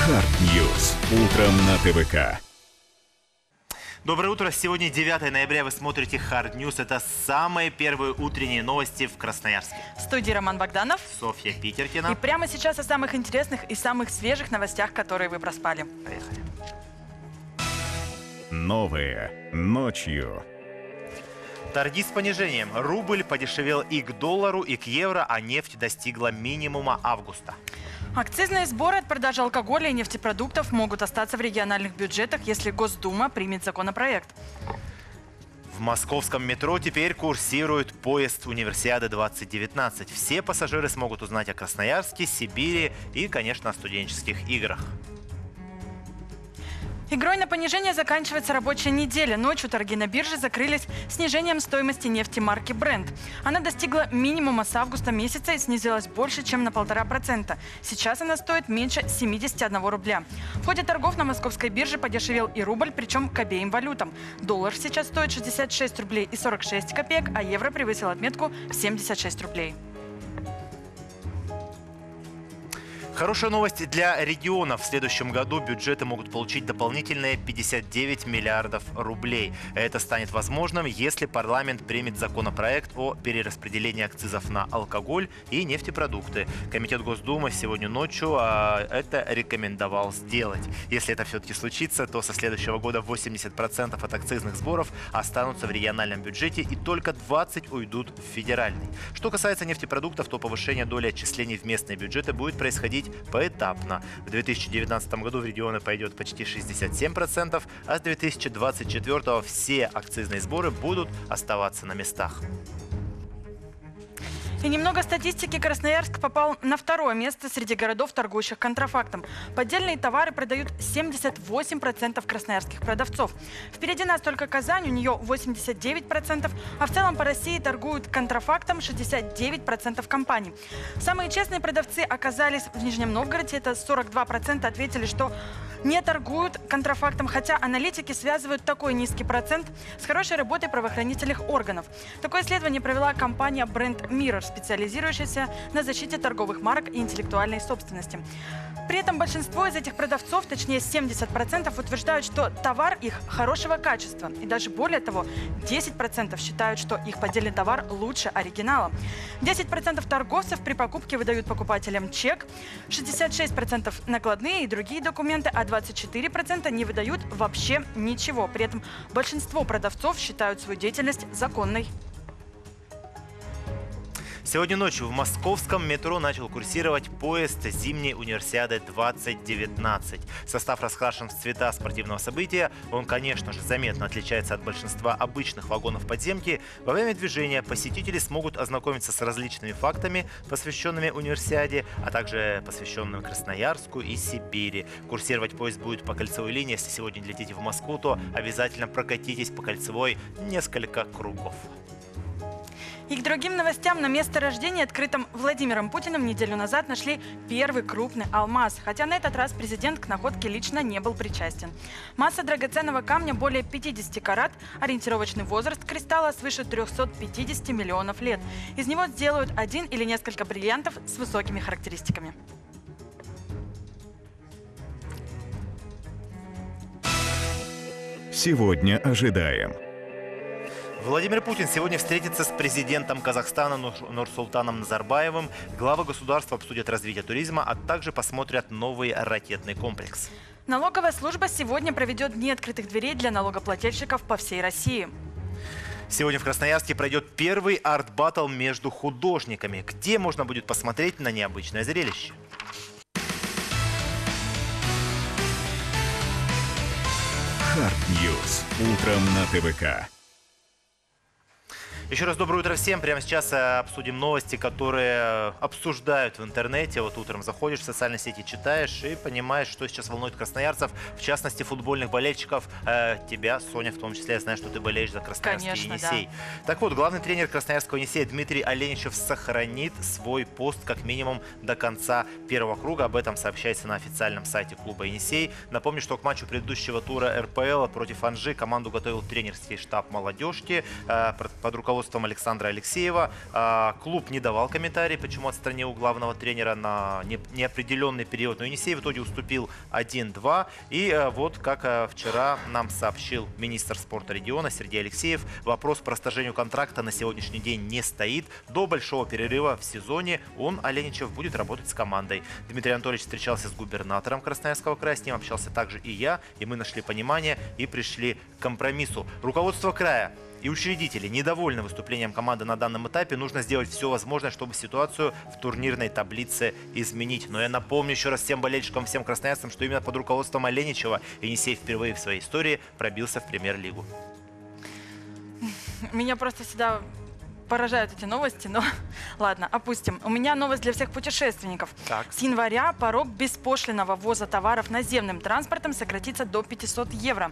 Hard News. Утром на ТВК. Доброе утро. Сегодня 9 ноября. Вы смотрите Hard News. Это самые первые утренние новости в Красноярске. В студии Роман Богданов, Софья Питеркина. И прямо сейчас о самых интересных и самых свежих новостях, которые вы проспали. Поехали. Новые ночью. Торги с понижением. Рубль подешевел и к доллару, и к евро, а нефть достигла минимума августа. Акцизные сборы от продажи алкоголя и нефтепродуктов могут остаться в региональных бюджетах, если Госдума примет законопроект. В московском метро теперь курсирует поезд Универсиады-2019. Все пассажиры смогут узнать о Красноярске, Сибири и, конечно, о студенческих играх. Игрой на понижение заканчивается рабочая неделя. Ночью торги на бирже закрылись снижением стоимости нефти марки Brent. Она достигла минимума с августа месяца и снизилась больше, чем на 1,5%. Сейчас она стоит меньше 71 рубля. В ходе торгов на московской бирже подешевел и рубль, причем к обеим валютам. Доллар сейчас стоит 66 рублей и 46 копеек, а евро превысил отметку в 76 рублей. Хорошая новость для регионов. В следующем году бюджеты могут получить дополнительные 59 миллиардов рублей. Это станет возможным, если парламент примет законопроект о перераспределении акцизов на алкоголь и нефтепродукты. Комитет Госдумы сегодня ночью это рекомендовал сделать. Если это все-таки случится, то со следующего года 80% от акцизных сборов останутся в региональном бюджете и только 20% уйдут в федеральный. Что касается нефтепродуктов, то повышение доли отчислений в местные бюджеты будет происходить поэтапно. В 2019 году в регионы пойдет почти 67%, а с 2024 все акцизные сборы будут оставаться на местах. И немного статистики. Красноярск попал на второе место среди городов, торгующих контрафактом. Поддельные товары продают 78% красноярских продавцов. Впереди нас только Казань, у нее 89%, а в целом по России торгуют контрафактом 69% компаний. Самые честные продавцы оказались в Нижнем Новгороде, это 42% ответили, что не торгуют контрафактом, хотя аналитики связывают такой низкий процент с хорошей работой правоохранительных органов. Такое исследование провела компания Brand Mirror, специализирующаяся на защите торговых марок и интеллектуальной собственности. При этом большинство из этих продавцов, точнее 70%, утверждают, что товар их хорошего качества. И даже более того, 10% считают, что их поддельный товар лучше оригинала. 10% торговцев при покупке выдают покупателям чек, 66% накладные и другие документы, а 24% не выдают вообще ничего. При этом большинство продавцов считают свою деятельность законной. Сегодня ночью в московском метро начал курсировать поезд зимней Универсиады 2019. Состав раскрашен в цвета спортивного события. Он, конечно же, заметно отличается от большинства обычных вагонов подземки. Во время движения посетители смогут ознакомиться с различными фактами, посвященными Универсиаде, а также посвященными Красноярску и Сибири. Курсировать поезд будет по кольцевой линии. Если сегодня летите в Москву, то обязательно прокатитесь по кольцевой несколько кругов. И к другим новостям. На место рождения, открытом Владимиром Путиным, неделю назад нашли первый крупный алмаз. Хотя на этот раз президент к находке лично не был причастен. Масса драгоценного камня более 50 карат, ориентировочный возраст кристалла свыше 350 миллионов лет. Из него сделают один или несколько бриллиантов с высокими характеристиками. Сегодня ожидаем. Владимир Путин сегодня встретится с президентом Казахстана Нурсултаном Назарбаевым. Главы государства обсудят развитие туризма, а также посмотрят новый ракетный комплекс. Налоговая служба сегодня проведет дни открытых дверей для налогоплательщиков по всей России. Сегодня в Красноярске пройдет первый арт-баттл между художниками, где можно будет посмотреть на необычное зрелище. Hard News. Утром на ТВК. Еще раз доброе утро всем. Прямо сейчас обсудим новости, которые обсуждают в интернете. Вот утром заходишь в социальные сети, читаешь и понимаешь, что сейчас волнует красноярцев, в частности футбольных болельщиков. Тебя, Соня, в том числе, я знаю, что ты болеешь за Красноярский Енисей. Да. Так вот, главный тренер Красноярского Енисея Дмитрий Оленичев сохранит свой пост как минимум до конца первого круга. Об этом сообщается на официальном сайте клуба Енисей. Напомню, что к матчу предыдущего тура РПЛ против Анжи команду готовил тренерский штаб молодежки под руководством руководством Александра Алексеева. Клуб не давал комментарий, почему отстранил главного тренера на неопределенный период. Но Енисей в итоге уступил 1-2. И вот как вчера нам сообщил министр спорта региона Сергей Алексеев, вопрос по расторжению контракта на сегодняшний день не стоит. До большого перерыва в сезоне он, Аленичев, будет работать с командой. Дмитрий Анатольевич встречался с губернатором Красноярского края, с ним общался также и я, и мы нашли понимание и пришли к компромиссу. Руководство края и учредители недовольны выступлением команды на данном этапе. Нужно сделать все возможное, чтобы ситуацию в турнирной таблице изменить. Но я напомню еще раз всем болельщикам, всем красноярцам, что именно под руководством Аленичева Енисей впервые в своей истории пробился в премьер-лигу. Меня просто всегда поражают эти новости, но ладно, опустим. У меня новость для всех путешественников. Так. С января порог беспошлинного ввоза товаров наземным транспортом сократится до 500 евро.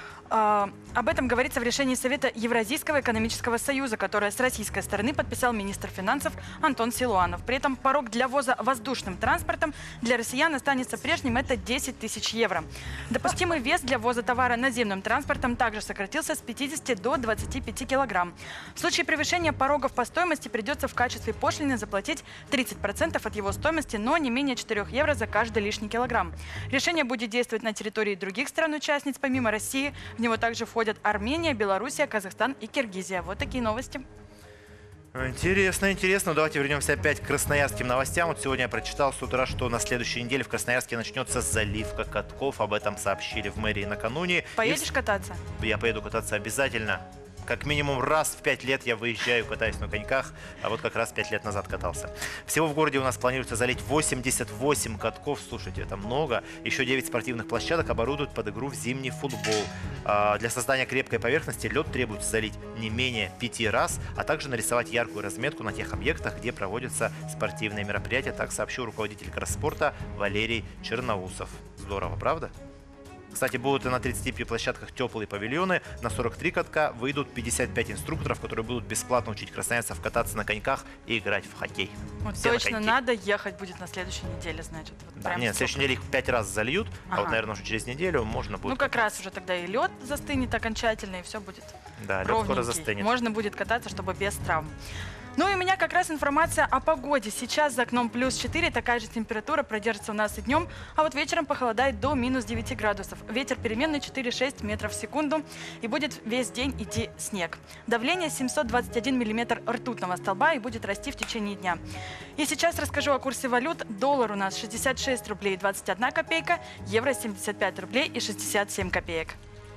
Об этом говорится в решении Совета Евразийского экономического союза, которое с российской стороны подписал министр финансов Антон Силуанов. При этом порог для ввоза воздушным транспортом для россиян останется прежним – это 10 тысяч евро. Допустимый вес для ввоза товара наземным транспортом также сократился с 50 до 25 килограмм. В случае превышения порогов по стоимости придется в качестве пошлины заплатить 30% от его стоимости, но не менее 4 евро за каждый лишний килограмм. Решение будет действовать на территории других стран-участниц, помимо России. В него также входят Армения, Белоруссия, Казахстан и Киргизия. Вот такие новости. Интересно, интересно. Давайте вернемся опять к красноярским новостям. Вот сегодня я прочитал с утра, что на следующей неделе в Красноярске начнется заливка катков. Об этом сообщили в мэрии накануне. Поедешь кататься? Я поеду кататься обязательно. Как минимум раз в 5 лет я выезжаю, катаюсь на коньках, а вот как раз 5 лет назад катался. Всего в городе у нас планируется залить 88 катков. Слушайте, это много. Еще 9 спортивных площадок оборудуют под игру в зимний футбол. Для создания крепкой поверхности лед требуется залить не менее 5 раз, а также нарисовать яркую разметку на тех объектах, где проводятся спортивные мероприятия. Так сообщил руководитель Кросспорта Валерий Черноусов. Здорово, правда? Кстати, будут и на 35 площадках теплые павильоны. На 43 катка выйдут 55 инструкторов, которые будут бесплатно учить красноярцев кататься на коньках и играть в хоккей. Вот точно надо ехать будет на следующей неделе, значит. Вот да, нет, на следующей неделе их 5 раз зальют, а вот, наверное, уже через неделю можно будет. Ну, как раз уже тогда и лед застынет окончательно, и все будет лед скоро застынет. Можно будет кататься, чтобы без травм. Ну и у меня как раз информация о погоде. Сейчас за окном +4, такая же температура продержится у нас и днем, а вот вечером похолодает до -9 градусов. Ветер переменный 4-6 метров в секунду, и будет весь день идти снег. Давление 721 миллиметр ртутного столба и будет расти в течение дня. И сейчас расскажу о курсе валют. Доллар у нас 66 рублей 21 копейка, евро 75 рублей и 67 копеек.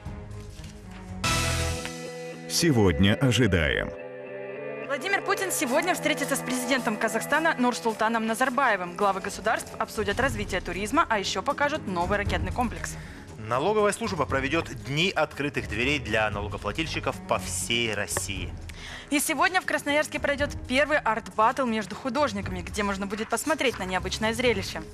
Сегодня ожидаем. Владимир Путин сегодня встретится с президентом Казахстана Нурсултаном Назарбаевым. Главы государств обсудят развитие туризма, а еще покажут новый ракетный комплекс. Налоговая служба проведет дни открытых дверей для налогоплательщиков по всей России. И сегодня в Красноярске пройдет первый арт-баттл между художниками, где можно будет посмотреть на необычное зрелище.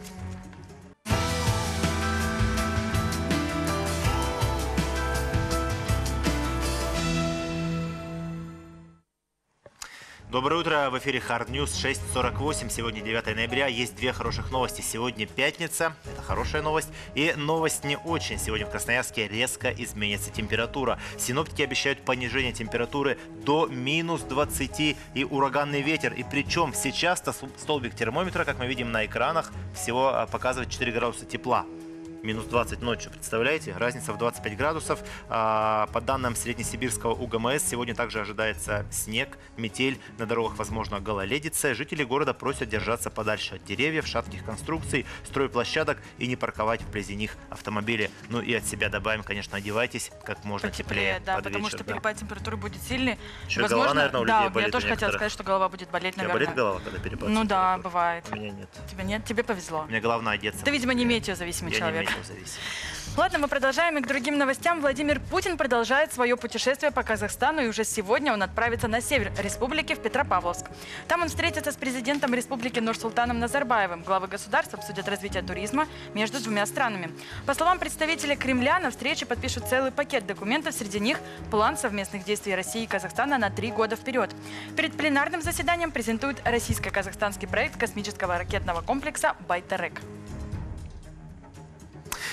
Доброе утро, в эфире Hard News 6:48, сегодня 9 ноября. Есть две хороших новости. Сегодня пятница, это хорошая новость, и новость не очень. Сегодня в Красноярске резко изменится температура. Синоптики обещают понижение температуры до -20 и ураганный ветер. И причем сейчас столбик термометра, как мы видим на экранах, всего показывает 4 градуса тепла. -20 ночью, представляете? Разница в 25 градусов. По данным Среднесибирского УГМС, сегодня также ожидается снег, метель, на дорогах, возможно, гололедица. Жители города просят держаться подальше от деревьев, шатких конструкций, стройплощадок и не парковать вблизи них автомобили. Ну и от себя добавим, конечно, одевайтесь как можно теплее. Да, под потому вечер, что перепад температуры будет сильный. Еще голова, наверное, у людей болит. Я тоже хотела сказать, что голова будет болеть, наверное. У тебя болит голова, когда перепад Ну температуры? да, бывает. У меня нет. Тебя нет? Тебе повезло. У меня головная одеться. Ты, видимо, не метеозависимый человек. Зависит. Ладно, мы продолжаем. И к другим новостям. Владимир Путин продолжает свое путешествие по Казахстану. И уже сегодня он отправится на север республики, в Петропавловск. Там он встретится с президентом республики Нурсултаном Назарбаевым. Главы государств обсудят развитие туризма между двумя странами. По словам представителя Кремля, на встрече подпишут целый пакет документов. Среди них план совместных действий России и Казахстана на 3 года вперед. Перед пленарным заседанием презентуют российско-казахстанский проект космического ракетного комплекса «Байтерек».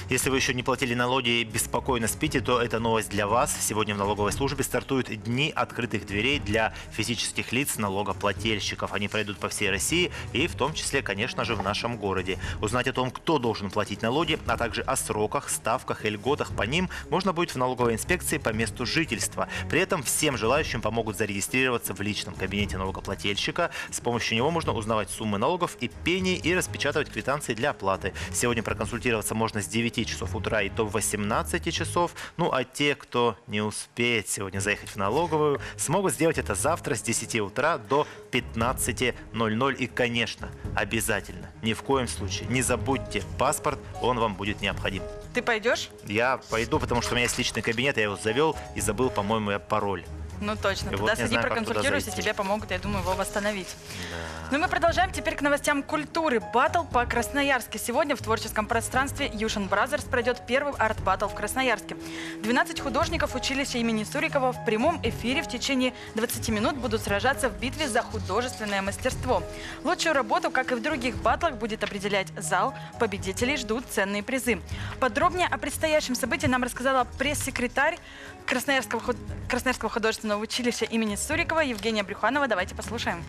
Если вы еще не платили налоги и беспокойно спите, то это новость для вас. Сегодня в налоговой службе стартуют дни открытых дверей для физических лиц налогоплательщиков. Они пройдут по всей России и в том числе, конечно же, в нашем городе. Узнать о том, кто должен платить налоги, а также о сроках, ставках и льготах по ним можно будет в налоговой инспекции по месту жительства. При этом всем желающим помогут зарегистрироваться в личном кабинете налогоплательщика. С помощью него можно узнавать суммы налогов и пений и распечатывать квитанции для оплаты. Сегодня проконсультироваться можно с 9 часов утра и до 18 часов. Ну а те, кто не успеет сегодня заехать в налоговую, смогут сделать это завтра с 10 утра до 15:00. И, конечно, обязательно, ни в коем случае не забудьте паспорт, он вам будет необходим. Ты пойдешь? Я пойду, потому что у меня есть личный кабинет, я его завел и забыл, по-моему, я пароль. Ну точно, И тогда вот не сходи, знаю, как проконсультируйся, туда зайти. тебе помогут, я думаю, его восстановить. Ну и мы продолжаем теперь к новостям культуры. Баттл по Красноярске. Сегодня в творческом пространстве Юшин Бразерс пройдет первый арт-баттл в Красноярске. 12 художников училища имени Сурикова в прямом эфире в течение 20 минут будут сражаться в битве за художественное мастерство. Лучшую работу, как и в других баттлах, будет определять зал. Победителей ждут ценные призы. Подробнее о предстоящем событии нам рассказала пресс-секретарь Красноярского художественного училища имени Сурикова Евгения Брюханова. Давайте послушаем.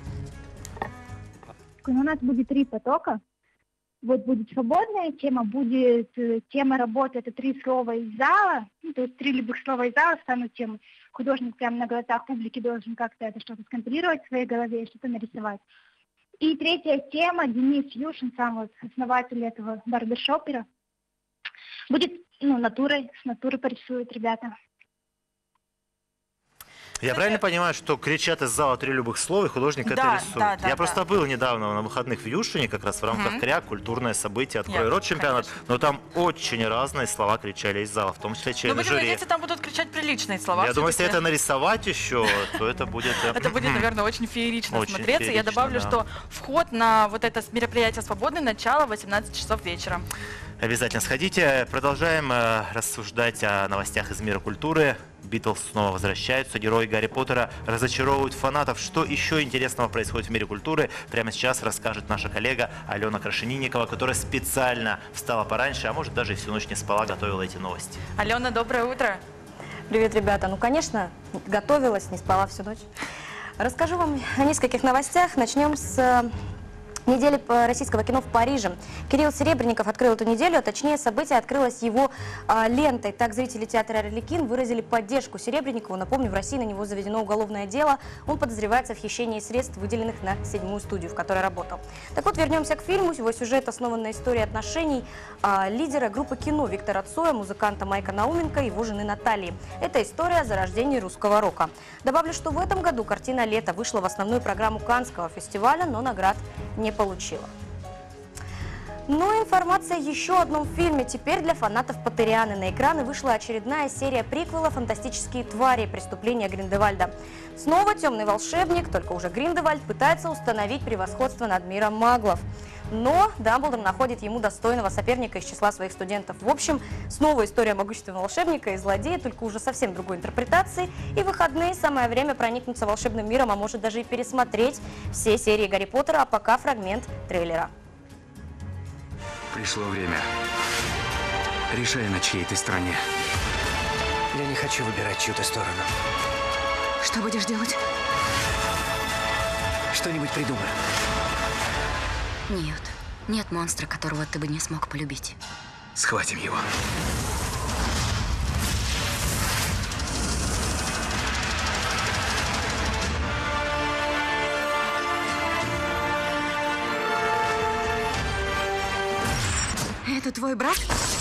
У нас будет 3 потока. Вот будет свободная тема, будет тема работы, это 3 слова из зала, ну, то есть 3 любых слова из зала станут темой. Художник прямо на глазах публики должен как-то это что-то сконцентрировать в своей голове, что-то нарисовать. И 3-я тема, Денис Юшин, сам вот основатель этого барбершопера, будет, натурой, с натуры порисуют ребята. Я правильно понимаю, что кричат из зала 3 любых слова, и художник это Да, рисует? да, Я просто был недавно на выходных в Юшине, как раз в рамках КРЯ, культурное событие, «Открой рот» чемпионат. Конечно. Но там очень разные слова кричали из зала, в том числе Но члены будем жюри. надеяться, там будут кричать приличные слова. Я думаю, если все-таки. это нарисовать еще, то это будет... Это будет, наверное, очень феерично Очень смотреться. Я феерично, добавлю, да. что вход на вот это мероприятие свободный, начало 18 часов вечера. Обязательно сходите. Продолжаем рассуждать о новостях из мира культуры. Битлз снова возвращаются. Герои Гарри Поттера разочаровывают фанатов. Что еще интересного происходит в мире культуры, прямо сейчас расскажет наша коллега Алена Крашенинникова, которая специально встала пораньше, а может даже и всю ночь не спала, готовила эти новости. Алена, доброе утро. Привет, ребята. Ну, конечно, готовилась, не спала всю ночь. Расскажу вам о нескольких новостях. Начнем с недели российского кино в Париже. Кирилл Серебренников открыл эту неделю, а точнее событие открылось его лентой. Так зрители театра «Арлекин» выразили поддержку Серебренникову. Напомню, в России на него заведено уголовное дело. Он подозревается в хищении средств, выделенных на 7-ю студию, в которой работал. Так вот, вернемся к фильму. Его сюжет основан на истории отношений лидера группы кино Виктора Цоя, музыканта Майка Науменко и его жены Натальи. Это история о зарождении русского рока. Добавлю, что в этом году картина «Лето» вышла в основную программу Каннского фестиваля, но наград не получила. Ну и информация о еще одном фильме. Теперь для фанатов Поттерианы. На экраны вышла очередная серия приквела «Фантастические твари. Преступления Гриндевальда». Снова темный волшебник, только уже Гриндевальд, пытается установить превосходство над миром маглов. Но Дамблдор находит ему достойного соперника из числа своих студентов. В общем, снова история могущественного волшебника и злодея, только уже совсем другой интерпретации. И в выходные самое время проникнуться волшебным миром, а может даже и пересмотреть все серии Гарри Поттера, а пока фрагмент трейлера. Пришло время. Решай, на чьей ты стороне. Я не хочу выбирать чью-то сторону. Что будешь делать? Что-нибудь придумаю. Нет, нет монстра, которого ты бы не смог полюбить. Схватим его. Это твой брат?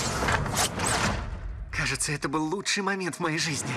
Кажется, это был лучший момент в моей жизни.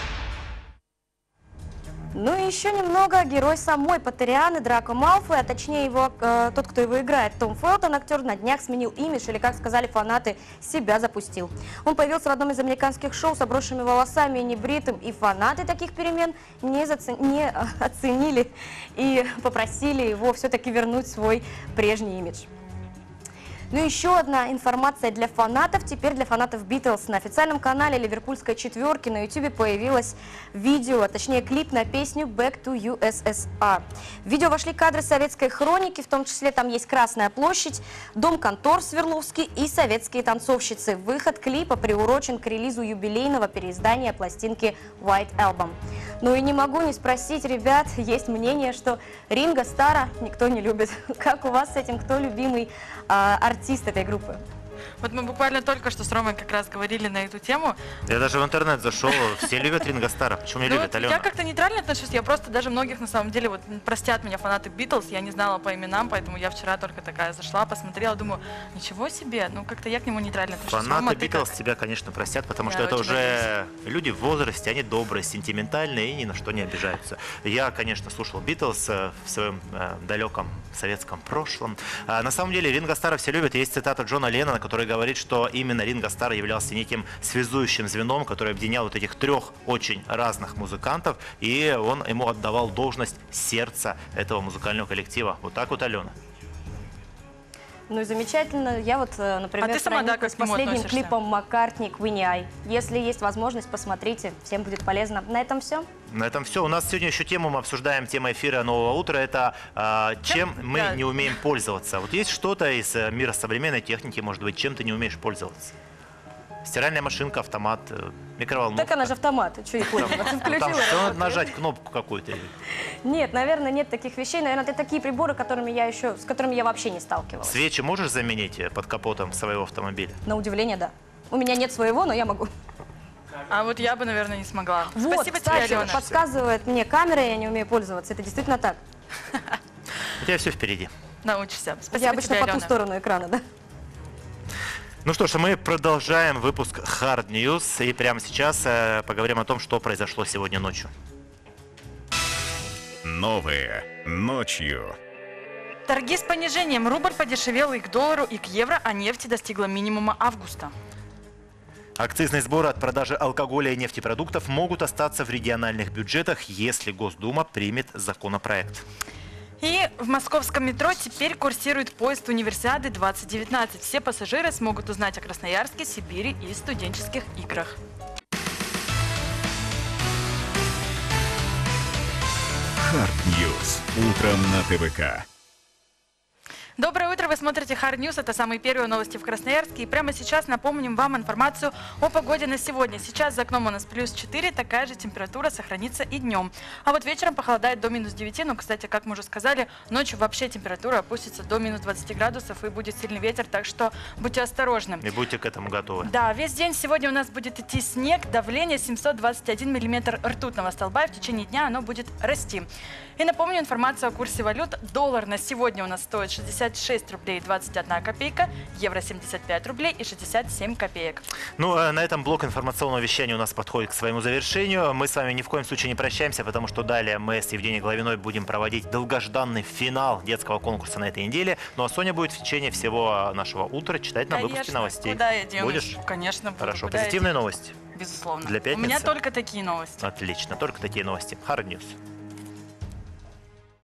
Ну и еще немного. Герой самой Поттерианы Драко Малфой, а точнее его, тот, кто его играет, Том Фелтон, актер, на днях сменил имидж, или, как сказали фанаты, себя запустил. Он появился в одном из американских шоу с обросшими волосами и небритым, и фанаты таких перемен не оценили и попросили его все-таки вернуть свой прежний имидж. Ну и еще одна информация для фанатов. Теперь для фанатов Битлз. На официальном канале Ливерпульской четверки на YouTube появилось видео, а точнее клип на песню «Back to USSR». В видео вошли кадры советской хроники, в том числе там есть Красная площадь, дом контор Свердловский и советские танцовщицы. Выход клипа приурочен к релизу юбилейного переиздания пластинки White Album. Ну и не могу не спросить, ребят, есть мнение, что Ринго Стара никто не любит. Как у вас с этим? Кто любимый артист этой группы? Вот мы буквально только что с Ромой как раз говорили на эту тему. Я даже в интернет зашел, все любят Ринго Стара. Почему не Ну, любят, Алена? я как-то нейтрально отношусь, я просто даже многих на самом деле, вот простят меня фанаты Битлз, я не знала по именам, поэтому я вчера только такая зашла, посмотрела, думаю, ничего себе, ну как-то я к нему нейтрально отношусь. Рома, Фанаты ты Битлз как? тебя, конечно, простят, потому Я что это очень уже люди в возрасте, они добрые, сентиментальные и ни на что не обижаются. Я, конечно, слушал Битлз в своем далеком советском прошлом. На самом деле Ринго Стара все любят. Есть цитата Джона Леннона, который говорит, что именно Ринго Стар являлся неким связующим звеном, который объединял вот этих трех очень разных музыкантов, и он ему отдавал должность сердца этого музыкального коллектива. Вот так вот, Алена. Ну и замечательно. Я вот, например, А ты сама, да, как с к нему последним относишься? клипом Маккартни «Queenie Eye». Если есть возможность, посмотрите, всем будет полезно. На этом все. На этом все. У нас сегодня еще тему, мы обсуждаем, тема эфира «Нового утра». Это чем мы Да. не умеем пользоваться. Вот есть что-то из мира современной техники, может быть, чем ты не умеешь пользоваться? Стиральная машинка, автомат, микроволновка. Так она же автомат. Что ей пользоваться? Ну, там Включила. что, надо работает. нажать кнопку какую-то. Нет, наверное, нет таких вещей. Наверное, это такие приборы, с которыми я вообще не сталкивалась. Свечи можешь заменить под капотом своего автомобиля? На удивление, да. У меня нет своего, но я могу. А вот я бы, наверное, не смогла. Вот, Спасибо кстати, тебе, Алена. подсказывает мне камера, я не умею пользоваться. Это действительно так. У тебя все впереди. Научишься. Спасибо Я обычно тебе, по ту Алена. сторону экрана, да. Ну что ж, мы продолжаем выпуск Hard News. И прямо сейчас поговорим о том, что произошло сегодня ночью. Новые ночью. Торги с понижением. Рубль подешевел и к доллару, и к евро, а нефть достигла минимума августа. Акцизные сборы от продажи алкоголя и нефтепродуктов могут остаться в региональных бюджетах, если Госдума примет законопроект. И в московском метро теперь курсирует поезд Универсиады 2019. Все пассажиры смогут узнать о Красноярске, Сибири и студенческих играх. Hard News. Утром на ТВК. Доброе утро, вы смотрите Hard News, это самые первые новости в Красноярске. И прямо сейчас напомним вам информацию о погоде на сегодня. Сейчас за окном у нас плюс 4, такая же температура сохранится и днем. А вот вечером похолодает до минус 9, но, кстати, как мы уже сказали, ночью вообще температура опустится до минус 20 градусов и будет сильный ветер, так что будьте осторожны. И будьте к этому готовы. Да, весь день сегодня у нас будет идти снег, давление 721 миллиметр ртутного столба, и в течение дня оно будет расти. И напомню информацию о курсе валют. Доллар на сегодня у нас стоит 66 рублей 21 копейка, евро 75 рублей и 67 копеек. Ну, а на этом блок информационного вещания у нас подходит к своему завершению. Мы с вами ни в коем случае не прощаемся, потому что далее мы с Евгенией Головиной будем проводить долгожданный финал детского конкурса на этой неделе. Ну, а Соня будет в течение всего нашего утра читать нам выпуски новостей. Куда я денусь? Будешь? Конечно, буду. Хорошо. Куда я Позитивные денусь? новости? Безусловно. Для У меня пятницы? только такие новости. Отлично. Только такие новости. Hard News.